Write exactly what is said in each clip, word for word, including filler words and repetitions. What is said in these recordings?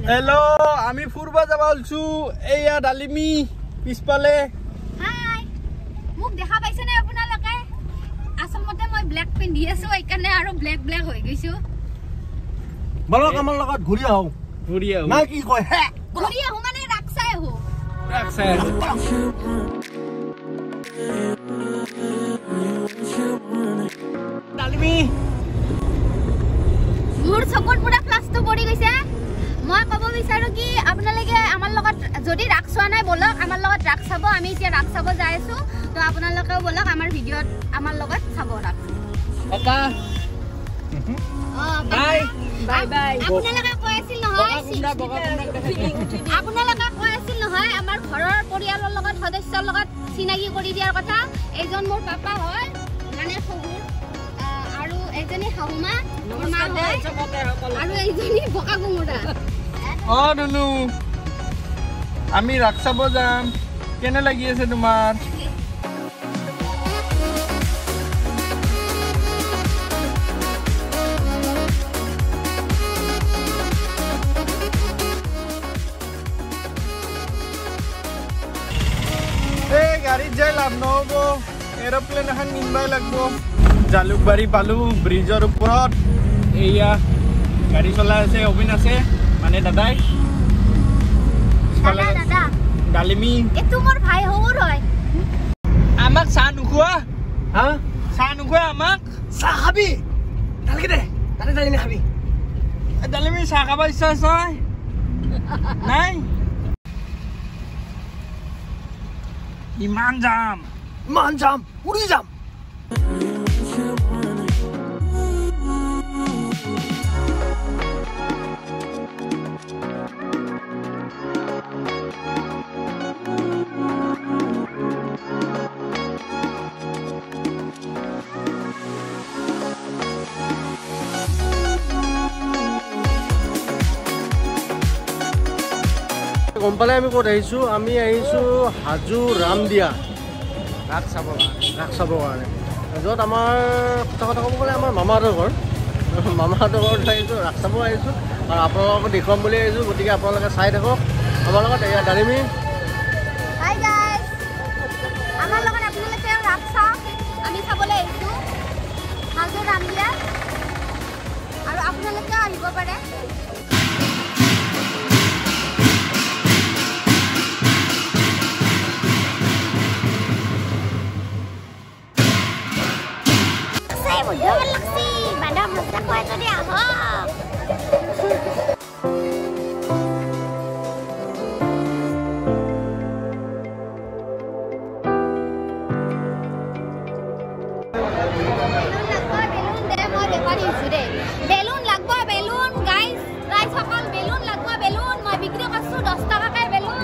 Hello আমি ফুরবা যাবা অলছু এইয়া ডালিমি পিছপালে হাই মুখ দেখা পাইছে না আপোনালোকে আসলমতে মই ব্ল্যাক পিন্ধি আছো এইকাৰণে আৰু ব্ল্যাক ব্ল্যাক হৈ গৈছো বলক আমাৰ লগত ঘূৰি আহো ঘূৰি আহো না কি কয় হে ঘূৰি আহো মানে ৰাখছাই আহো ৰাখছাই ডালিমি মোৰ চকুত পুৰা প্লাষ্টো পৰি গৈছে মই কব বিচাৰো কি আপোনালোকে আমাৰ লগত যদি ৰাখছোৱা নাই বলক আমাৰ লগত ৰাখ চাব আমি এতিয়া ৰাখ চাব যাই আছো তো আপোনালোকেও বলক আমাৰ ভিডিঅ'ত আমাৰ লগত চাব ৰাখ পাপা বাই বাই বাই আপোনালোকে কৈ আছিল নহয় আপোনালোকে কৈ আছিল নহয় আমাৰ ঘৰৰ পৰিয়ালৰ লগত সদস্যৰ লগত চিনাকি কৰি দিয়াৰ কথা এইজন মোৰ পাপা হয় মানে শহুৰ আৰু এজনী শাহুমা মোৰ মা হয় আৰু এইজনী বকা গুমুৰা অ নুনু আমি ৰাখ চাব যাম কেনে লাগি আছে তোমাৰ এই গাড়ীত যাই লাভ নহ'ব এৰোপ্লেন এখন নিবাই লাগিব জালুকবাৰী পালো ব্ৰিজৰ ওপৰত এয়া গাড়ী চলাই আছে অবিন আছে মানে দাদাই দাদা দাদা ডালিমি এটো মোৰ ভাই হৌৰ হয় আমাক চাহ নোখোৱা হা চাহ নোখোৱা আমাক চাহ খাবি নালাগে দে তাতে ডালিমি খাবি ডালিমি চাহ খাব ইচ্ছা আছে নাই ইমান যাম ইমান যাম উৰি যাম গম পালে আমি ক'ত আহিছোঁ আমি আহিছোঁ হাজো ৰামদিয়া ৰাস চাবৰ কাৰণে ৰাস চাবৰ কাৰণে য'ত আমাৰ কথা কথা ক'ব গ'লে আমাৰ মামাহঁতৰ ঘৰ মামাহঁতৰ ঘৰত আহিছোঁ ৰাস চাব আহিছোঁ আৰু আপোনালোকক দেখুৱাম বুলি আহিছোঁ গতিকে আপোনালোকে চাই থাকক আমাৰ লগত এয়া ডালিমি হাই গাইজ আমাৰ লগত আপোনালোকে ৰাস চাওক আমি চাবলৈ আহিছোঁ হাজো ৰামদিয়া আৰু আপোনালোকে আহিব পাৰে Mudah laksi, bandar mesti kau itu dia, ha. Belun lagwa belun, guys, guys sakal belun lagwa belun, mau bikin kasu dos taka kayak belun.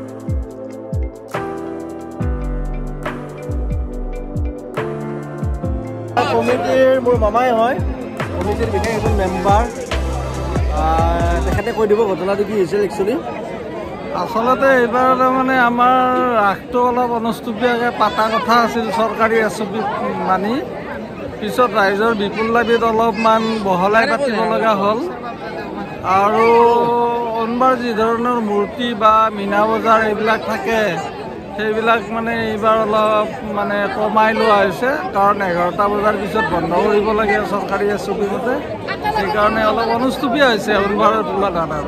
কমিটিৰ মোৰ মামাই হয় কমিটিৰ বিশেষ এজন মেম্বাৰ তেখেতে কৈ দিব ঘটনাটো কি হৈছিল একচুৱেলি আচলতে এইবাৰ মানে আমাৰ ৰাসটো অলপ অনুষ্টুপীয়াকৈ পাতা কথা আছিল চৰকাৰী এছ অ' পি মানি পিছত ৰাইজৰ বিপুল লাভত অলপমান বহলাই পাতিব লগা হ'ল আৰু অনবাৰ যি ধৰণৰ মূৰ্তি বা মীনা বজাৰ এইবিলাক থাকে সেইবিলাক মানে এইবাৰ অলপ মানে কমাই লোৱা হৈছে কাৰণ এঘাৰটা বজাৰ পিছত বন্ধ কৰিব লাগে চৰকাৰী এছ অ' পি মতে সেইকাৰণে অলপ অনুষ্টুপীয়া হৈছে অনবাৰৰ তুলনাত আৰু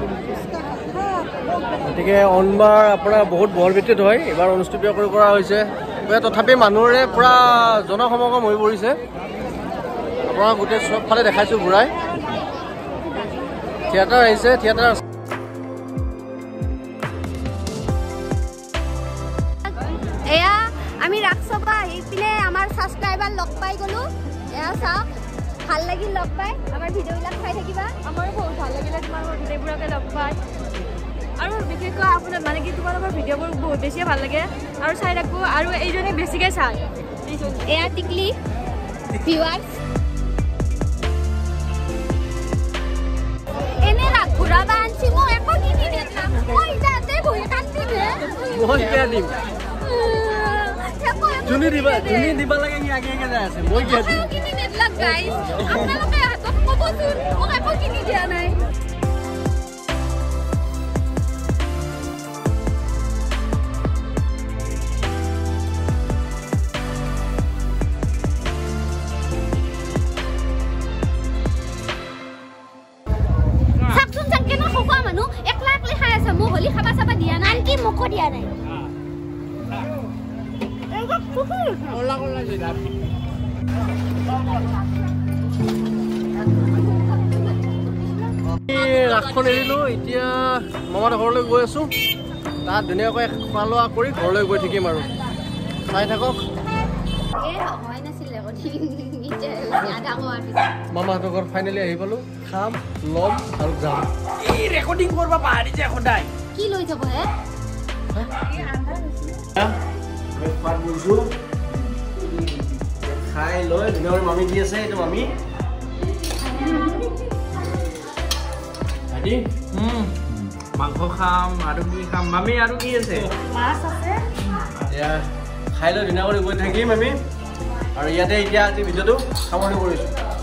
গতিকে অনবাৰ আপোনাৰ বহুত বহল ভিত্তিত হয় এইবাৰ অনুষ্টুপীয়া কৰি কৰা হৈছে তথাপি মানুহৰে পূৰা জনসমাগম হৈ পৰিছে আপোনাৰ গোটেই চবফালে দেখাইছোঁ ঘূৰাই থিয়েটাৰ আহিছে থিয়েটাৰ এয়া আমি ৰাখছবা আহি পিনে আমাৰ ছাবস্ক্ৰাইবাৰ লগ পাই গ'লো এয়া চাওক ভাল লাগিল লগ পাই আমাৰ ভিডিঅ'বিলাক চাই থাকিবা আমাৰো বহুত ভাল লাগিলে তোমালোকৰ ভিডিঅ'বোৰকে লগ পাই আৰু বিশেষকৈ আপোনাৰ মানে কি তোমালোকৰ ভিডিঅ'বোৰ বহুত বেছিয়ে ভাল লাগে আৰু চাই থাকোঁ আৰু এইজনে বেছিকৈ চায় এয়া টিকলি ভিউৱাৰ্ছ এনে ৰাখ ঘূৰাবা আনছি মই একো কিনি নেদলাম মই যাতে বহি কান্দিমে মই কিয় দিম জুনি দিবা জুনি দিবা লাগে কি আগে আগে যাই আছে মই কিয় দিম কিনি নেদলাক গাইজ আপোনালোকে হাতত ক'বচোন মোক একো কিনি দিয়া নাই হলি খাবা চাবা দিয়া নাই আনকি মুখো দিয়া নাই ৰাসখন এৰিলোঁ এতিয়া মামাহঁতৰ ঘৰলৈ গৈ আছোঁ তাত ধুনীয়াকৈ খোৱা লোৱা কৰি ঘৰলৈ গৈ থাকিম আৰু চাই থাকক মামাহঁতৰ ঘৰত ফাইনেলি আহি পালোঁ খাম ল'ম আৰু যাম এই ৰেকৰ্ডিং কৰিব পাহৰি যায় সদায় কি লৈ যাব হে খাই লৈ ধুনীয়াকৈ মামী দি আছে এইটো মামী মাংস খাম আৰু কি খাম মামী আৰু কি আছে এয়া খাই লৈ ধুনীয়াকৈ গৈ থাকিম আমি আৰু ইয়াতে এতিয়া আজি ভিডিঅ'টো সামৰণি কৰিছোঁ